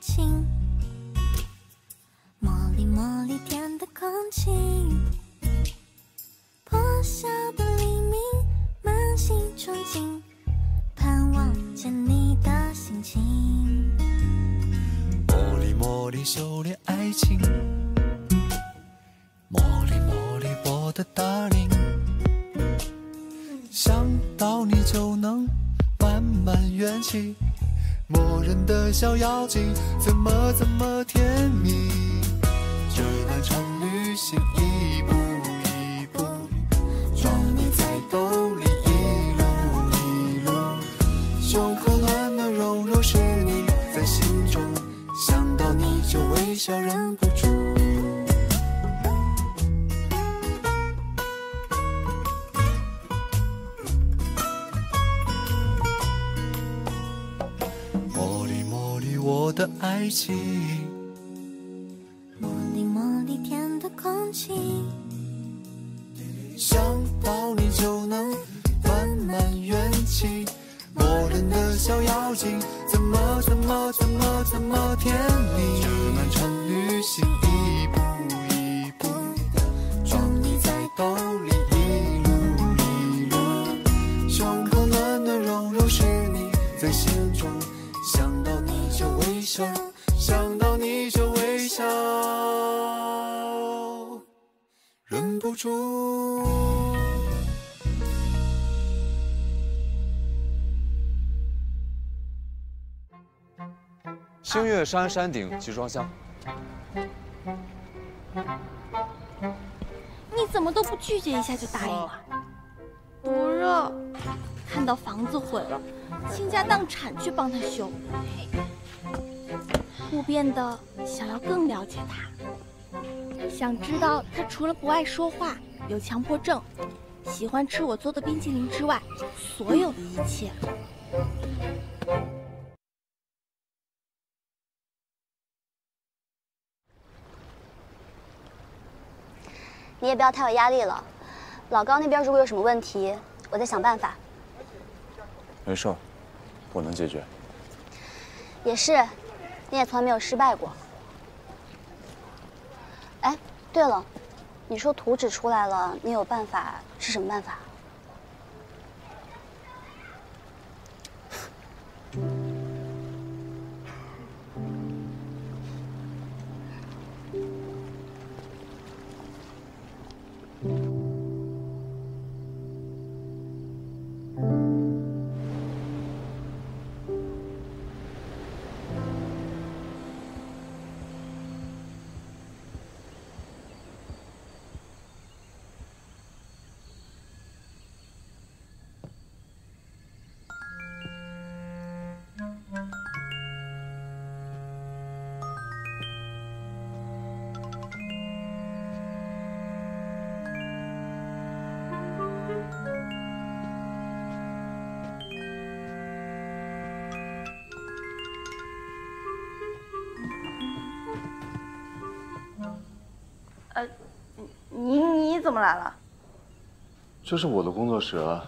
情，茉莉茉莉甜的空气，破晓的黎明，满心憧憬，盼望见你的心情。 茉莉茉莉修炼爱情，茉莉茉莉我的 darling， 想到你就能慢慢元气，磨人的小妖精怎么甜蜜，这漫长旅行一步一步装你在兜里，一路一路，胸口暖暖融融是你在心中，想到你就微笑忍不住。茉莉茉莉我的爱情， 茉莉茉莉甜的空气， 想到你就能慢慢元气，磨人的小妖精怎么甜蜜，这漫长旅行一步一步装你在兜里，一路一路，胸口暖暖融融是你在心中，想到你就微笑，想到你就微笑，忍不住。 星月山山顶集装箱。 你怎么都不拒绝一下就答应了？不热，看到房子毁了，倾家荡产去帮他修。我变得想要更了解他，想知道他除了不爱说话、有强迫症、喜欢吃我做的冰淇淋之外，所有的一切。 你也不要太有压力了，老高那边如果有什么问题，我再想办法。 没事儿，我能解决。 也是，你也从来没有失败过。哎，对了，你说图纸出来了，你有办法，是什么办法？ 你怎么来了？ 这是我的工作室啊。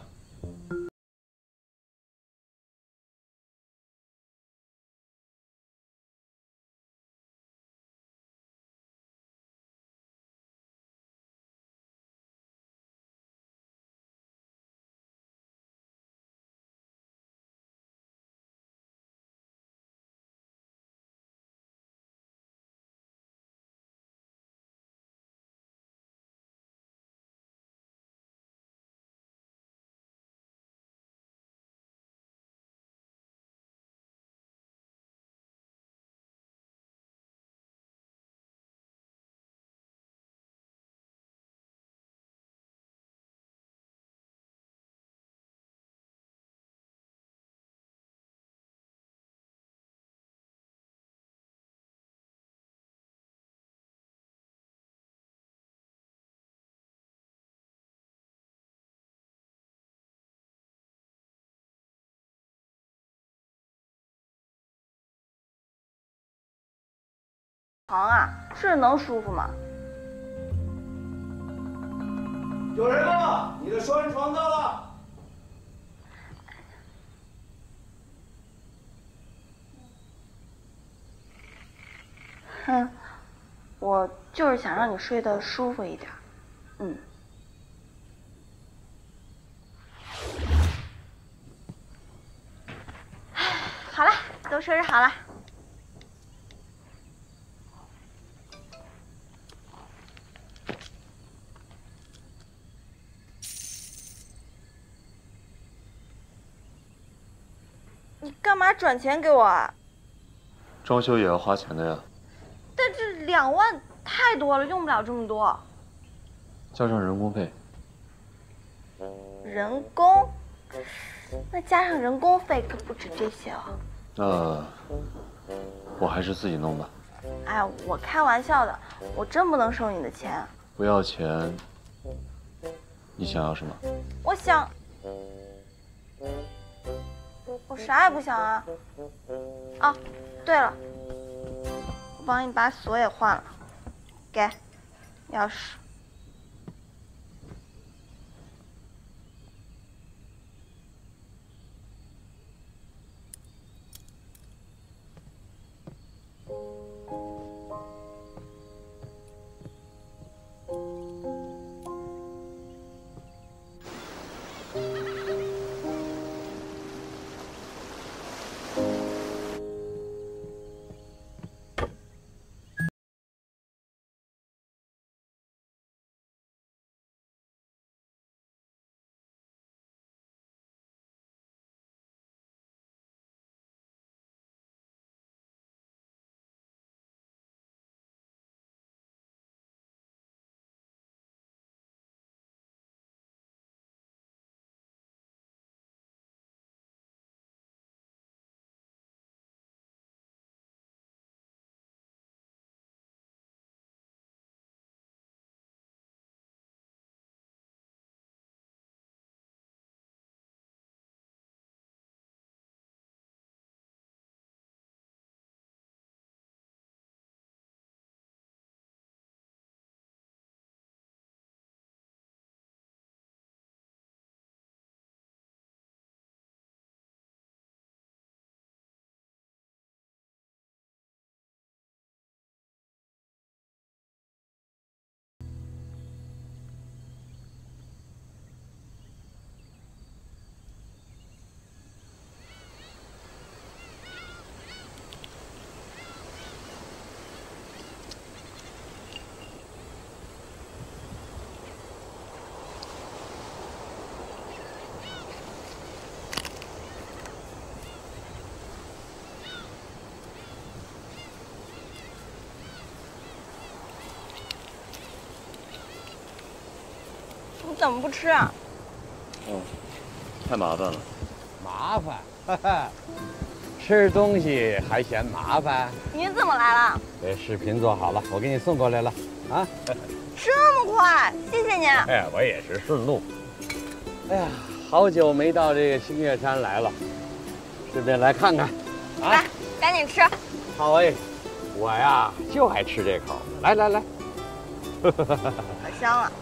床啊，是能舒服吗？ 有人吗？你的双人床到了。 哼，我就是想让你睡得舒服一点。嗯。好了，都收拾好了。你干嘛转钱给我啊？ 装修也要花钱的呀。 但这2万太多了，用不了这么多。 加上人工费。 人工？那加上人工费可不止这些哦。 那我还是自己弄吧。 哎呀，我开玩笑的，我真不能收你的钱。 不要钱，你想要什么？ 我想，我啥也不想啊。啊，对了，我帮你把锁也换了，给，钥匙。你怎么不吃啊？ 哦，太麻烦了。 麻烦，哈哈，吃东西还嫌麻烦？ 您怎么来了？ 这视频做好了，我给你送过来了。啊， 这么快，谢谢您。 哎，我也是顺路。哎呀，好久没到这个星月山来了，顺便来看看。啊， 来，赶紧吃。 好哎，我呀就爱吃这口。来来来， 可香了。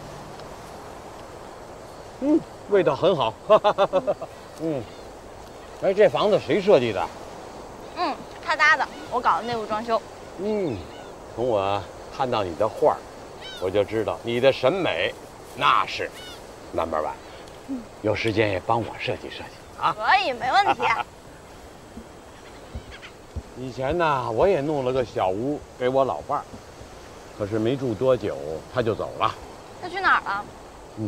嗯，味道很好。嗯，哎，这房子谁设计的？ 嗯，他搭的，我搞的内部装修。 嗯，从我看到你的画儿，我就知道你的审美那是 No.1。有时间也帮我设计设计啊！ 可以，没问题。 以前呢，我也弄了个小屋给我老伴儿，可是没住多久他就走了。 他去哪儿了？ 嗯，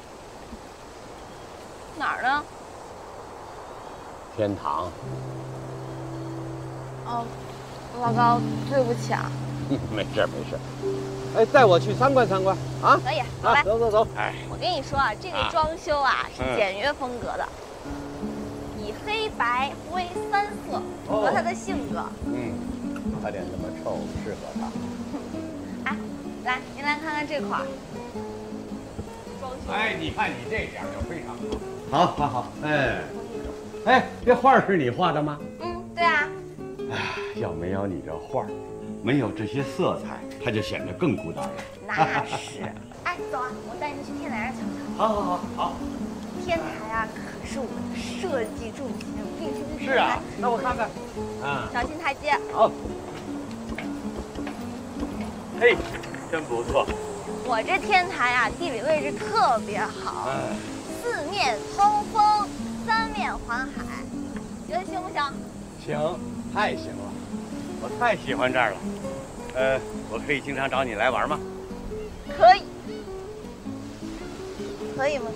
哪儿呢？ 天堂。 哦，老高，对不起啊。 没事没事。哎，带我去参观参观啊！ 可以，走来。 走走走。哎， 我跟你说啊，这个装修啊是简约风格的，以黑白灰3色符合他的性格。 嗯，他脸这么臭，适合他。 哎，来，您来看看这块儿。装修。 哎，你看你这点就非常好。好，好，好。哎，哎，这画是你画的吗？ 嗯，对啊。 哎，要没有你这画，没有这些色彩，它就显得更孤单了。 那是。哎，走啊，我带你去天台上瞧瞧。 好，好，好，好。 天台啊，可是我的设计重心。我跟你说， 是啊，那我看看。啊， 小心台阶。 好。 嘿，真不错。 我这天台啊，地理位置特别好，四面通风，三面环海，觉得行不行？ 行，太行了，我太喜欢这儿了。我可以经常找你来玩吗？ 可以，可以吗？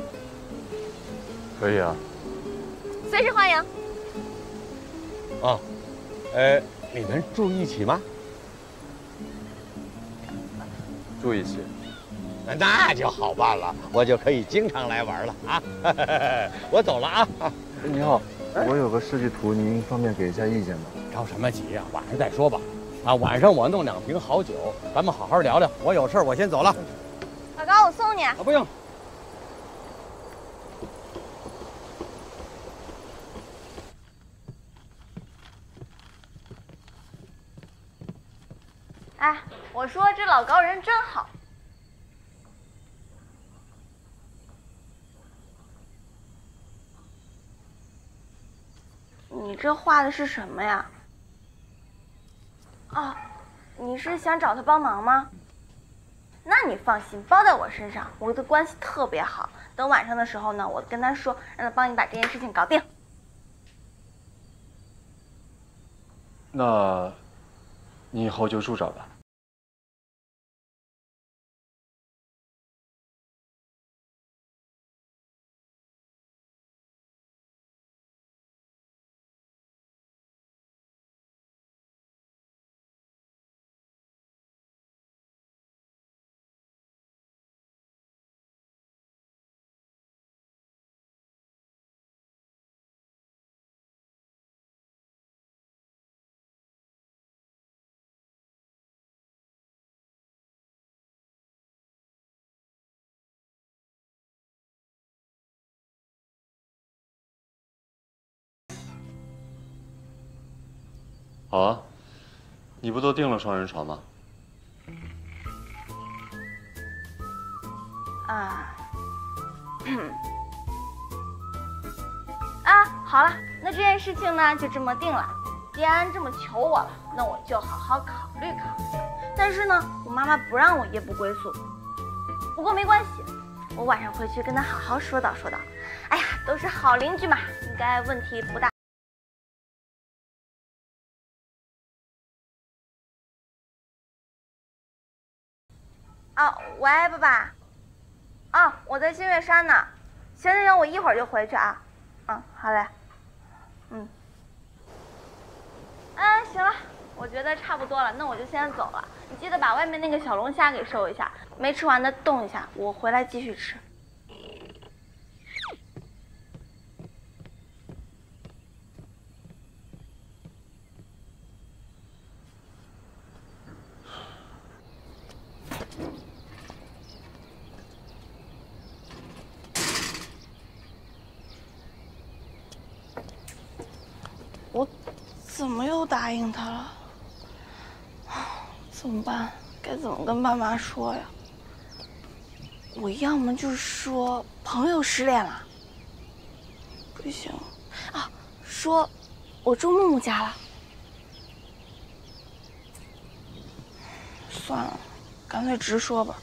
可以啊。 随时欢迎。 哦，你们住一起吗？ 住一起。 那就好办了，我就可以经常来玩了啊！我走了啊！ 你好，我有个设计图，您方便给一下意见吗？ 着什么急呀？晚上再说吧。啊，晚上我弄2瓶好酒，咱们好好聊聊。我有事我先走了。 老高，我送你。 啊，不用。 哎，我说这老高人真好。你这画的是什么呀？哦，你是想找他帮忙吗？那你放心，包在我身上，我的关系特别好。等晚上的时候呢，我跟他说，让他帮你把这件事情搞定。 那，你以后就住这儿吧。好啊，你不都订了双人床吗？ 好了，那这件事情呢就这么定了。既然这么求我了，那我就好好考虑考虑。但是呢，我妈妈不让我夜不归宿。不过没关系，我晚上回去跟她好好说道说道。哎呀，都是好邻居嘛，应该问题不大。啊，喂，爸爸。啊，我在新月山呢。行行行，我一会儿就回去啊。好嘞。行了，我觉得差不多了，那我就先走了。你记得把外面那个小龙虾给收一下，没吃完的冻一下，我回来继续吃。我怎么又答应他了？怎么办？该怎么跟爸妈说呀？我要么就说朋友失恋了，不行啊，说我住木木家了。算了，干脆直说吧。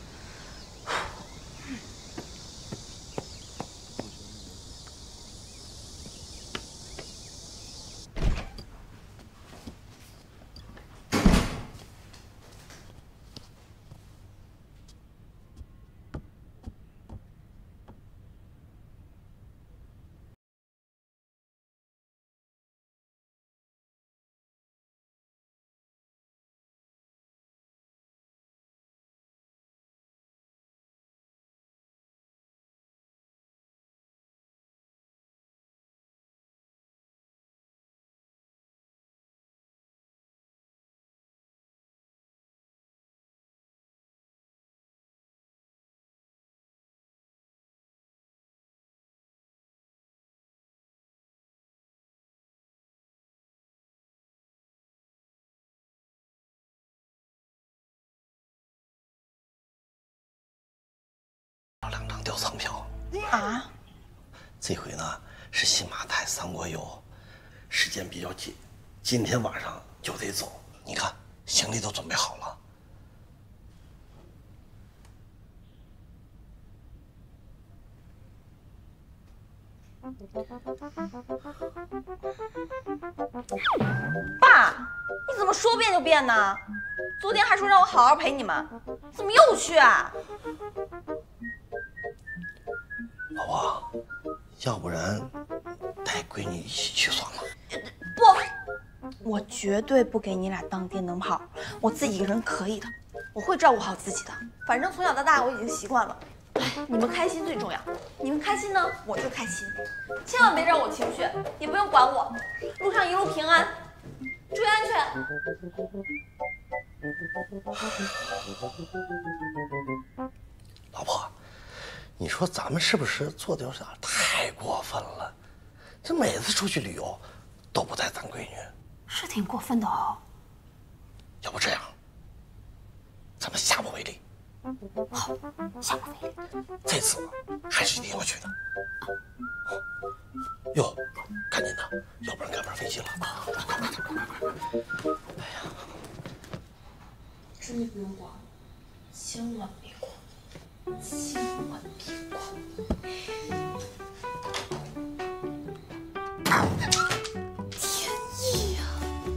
2张吊舱票啊！ 这回呢是新马泰3国游，时间比较紧，今天晚上就得走。你看行李都准备好了， 爸，你怎么说变就变呢？昨天还说让我好好陪你们，怎么又去啊？ 老婆，要不然带闺女一起去算了。 不，我绝对不给你俩当电灯泡，我自己一个人可以的，我会照顾好自己的。反正从小到大我已经习惯了。你们开心最重要，你们开心呢，我就开心，千万别惹我情绪，也不用管我，路上一路平安，注意安全。 老婆，你说咱们是不是做的有点太过分了？这每次出去旅游都不带咱闺女， 是挺过分的哦。 要不这样，咱们下不为例。 好，下不为例。 这次还是一定要去的。哟，赶紧的，要不然赶不上飞机了。快！哎呀， 真的不用管，千万别管，千万别管。天意呀！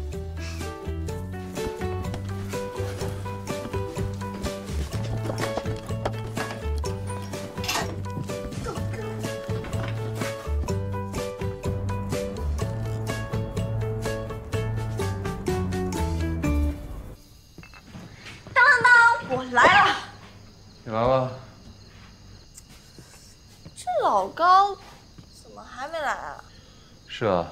我来了， 你来了。 这老高怎么还没来啊？ 是啊。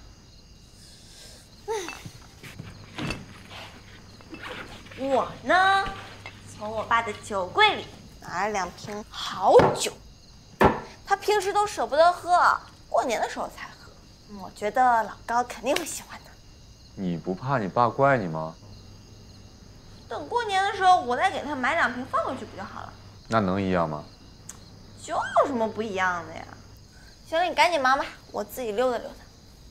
我呢，从我爸的酒柜里拿了2瓶好酒，他平时都舍不得喝，过年的时候才喝。我觉得老高肯定会喜欢的。 你不怕你爸怪你吗？ 等过年的时候，我再给他买2瓶放回去不就好了？ 那能一样吗？ 就有什么不一样的呀？行了，你赶紧忙吧，我自己溜达溜达。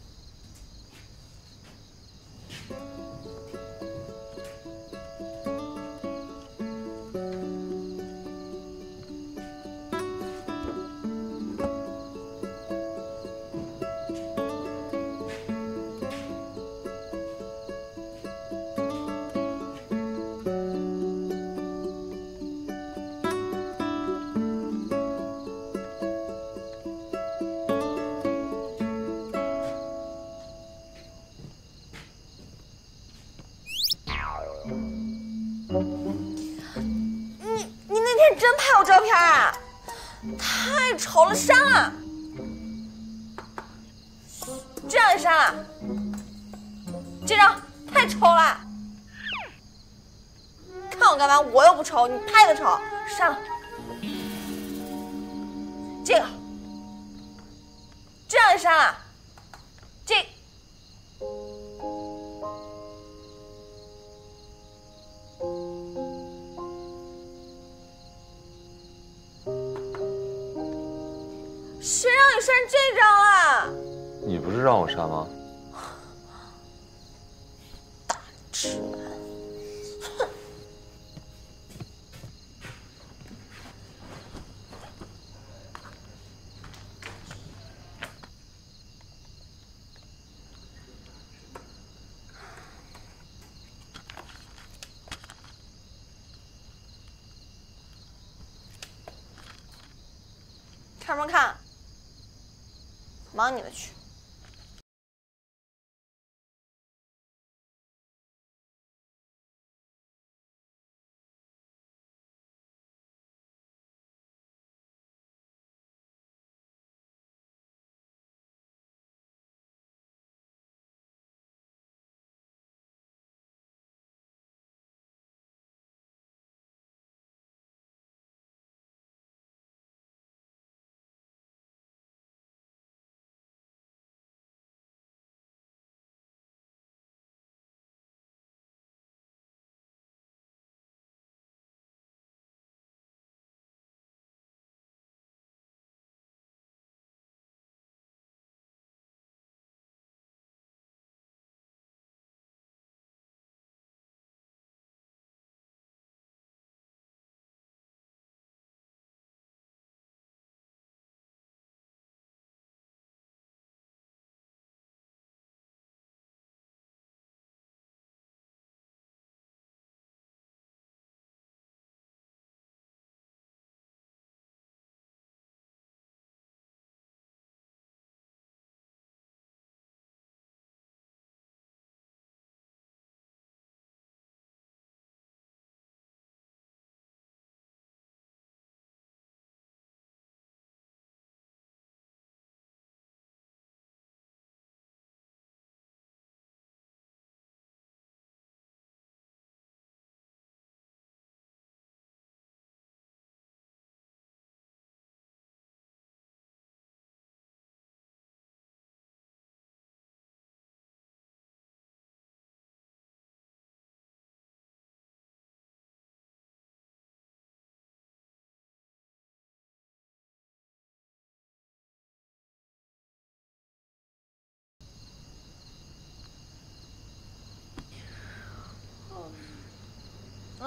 你那天真拍我照片啊？太丑了，删了。这样也删了？这张太丑了。看我干嘛？我又不丑，你拍的丑，删了。这样也删了。谁让你删这张啊？ 你不是让我删吗？ 直男。看什么看？忙你的去。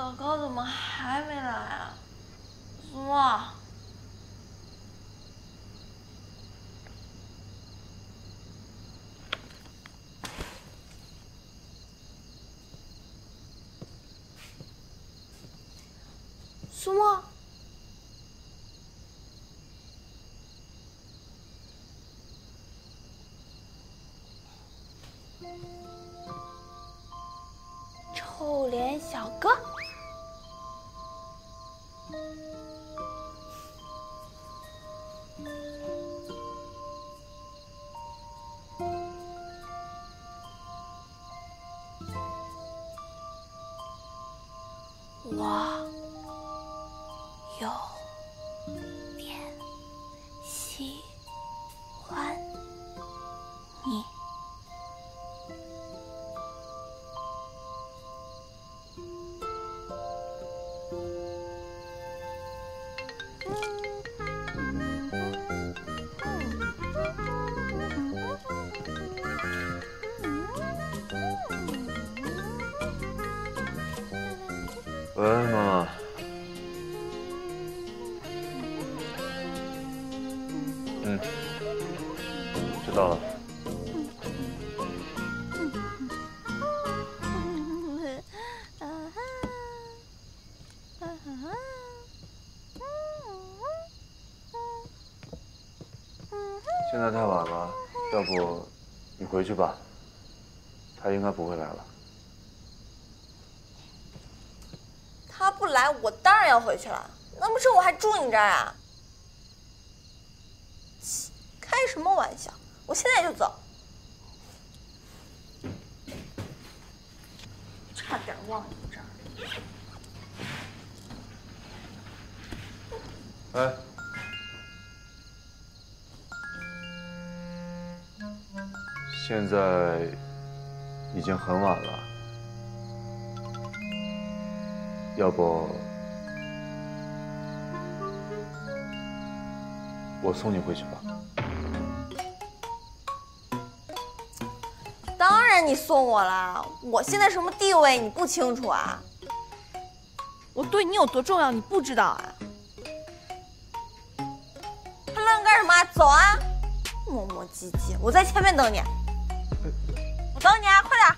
老高怎么还没来啊？苏沫。苏沫。臭脸小哥。我有点喜欢你。 喂，妈妈。知道了。现在太晚了，要不你回去吧，他应该不会来了。 他不来，我当然要回去了。难不成我还住你这儿啊？开什么玩笑！我现在就走。差点忘了这儿。 哎，现在已经很晚了，要不我送你回去吧。 当然你送我啦！我现在什么地位你不清楚啊？我对你有多重要你不知道啊？还愣干什么？走啊！磨磨唧唧，我在前面等你。我等你啊，快点！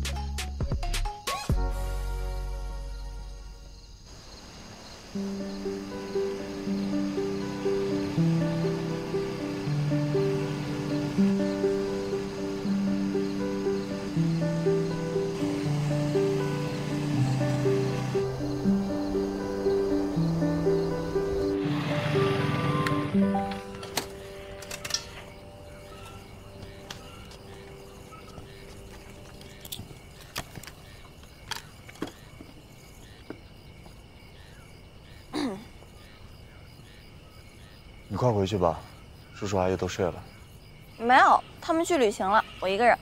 你快回去吧，叔叔阿姨都睡了。 没有，他们去旅行了，我一个人。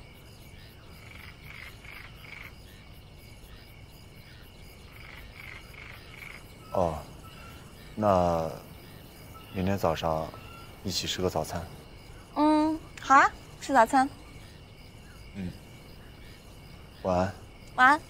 哦，那明天早上一起吃个早餐。 好啊，吃早餐。 晚安。 晚安。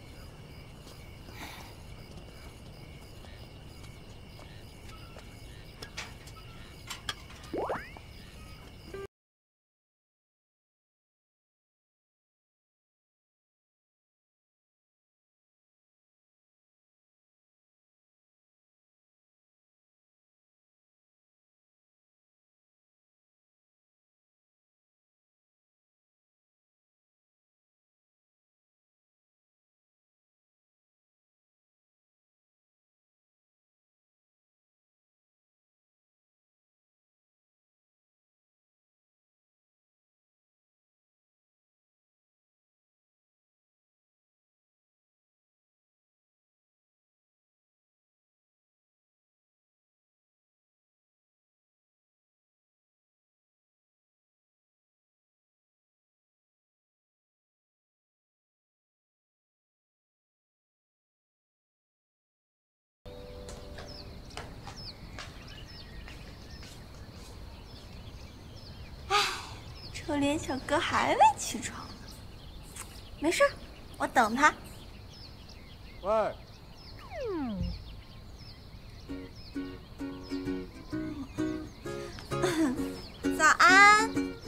臭脸小哥还没起床，没事，我等他。 喂，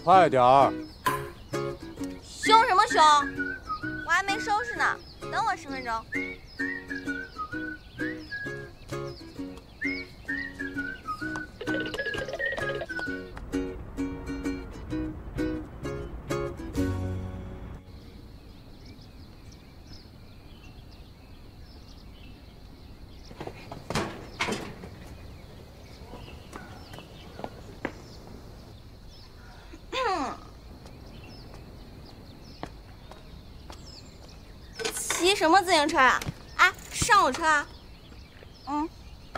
快点儿！ 凶什么凶？我还没收拾呢，等我10分钟。骑什么自行车啊？哎，上我车啊！嗯。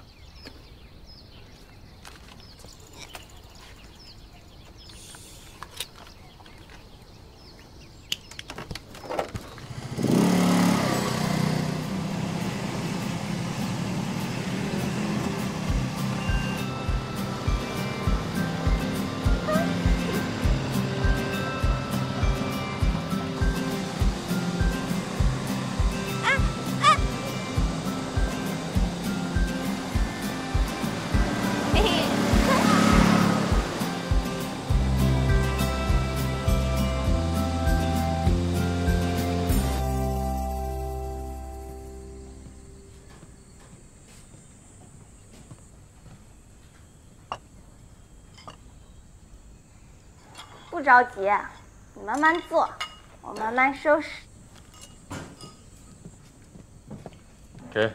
不着急，你慢慢做，我慢慢收拾。 给。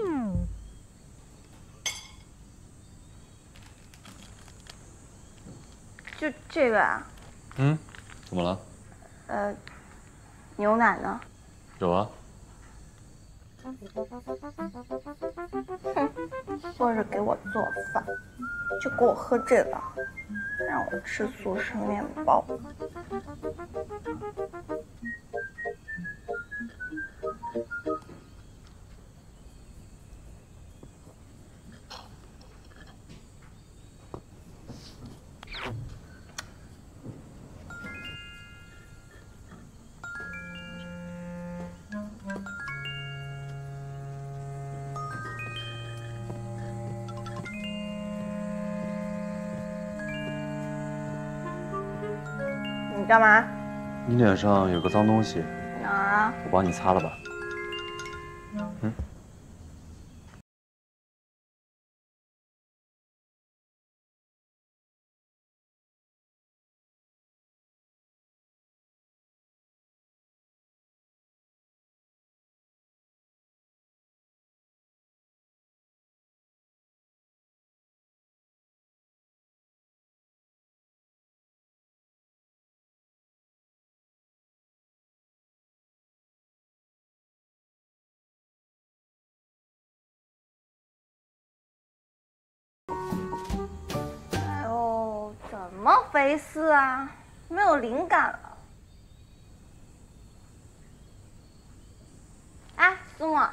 就这个啊？ 嗯，怎么了？ 牛奶呢？ 有啊。 哼，说是给我做饭，就给我喝这个，让我吃速食面包。你干嘛？ 你脸上有个脏东西。 哪儿啊？ 我帮你擦了吧。嗯。 怎么肥丝啊？没有灵感了。哎，苏沫，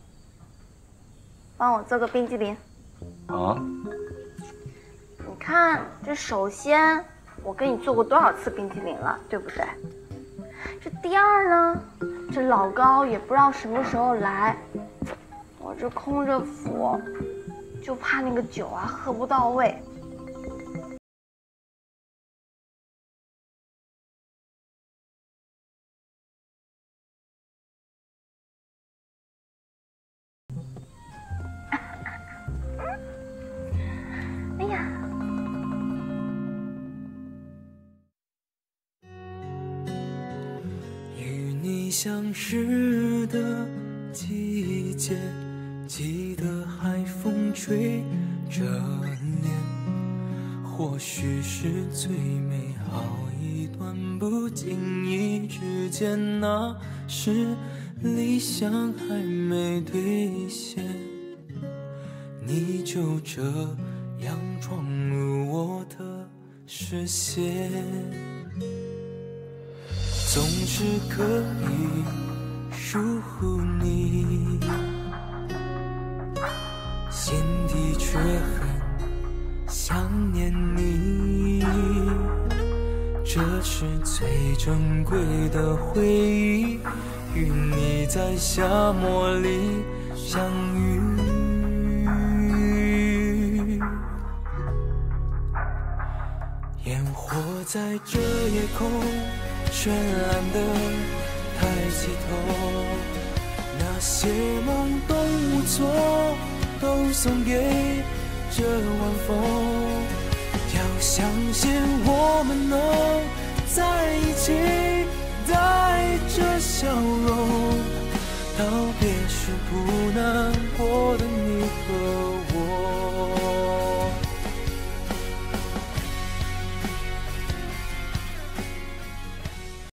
帮我做个冰激凌。 啊？ 你看，这首先我给你做过多少次冰激凌了，对不对？这第二呢，这老高也不知道什么时候来，我这空着腹，就怕那个酒啊喝不到位。哎呀！ 与你相识的季节，记得海风吹着脸，或许是最美好一段不经意之间，那时理想还没兑现，你就这样闯入我的视线，总是可以疏忽你，心底却很想念你，这是最珍贵的回忆，与你在夏末里相遇。 烟火在这夜空绚烂的抬起头，那些懵懂无措都送给这晚风。要相信我们能在一起，带着笑容，道别时不难过的你和我。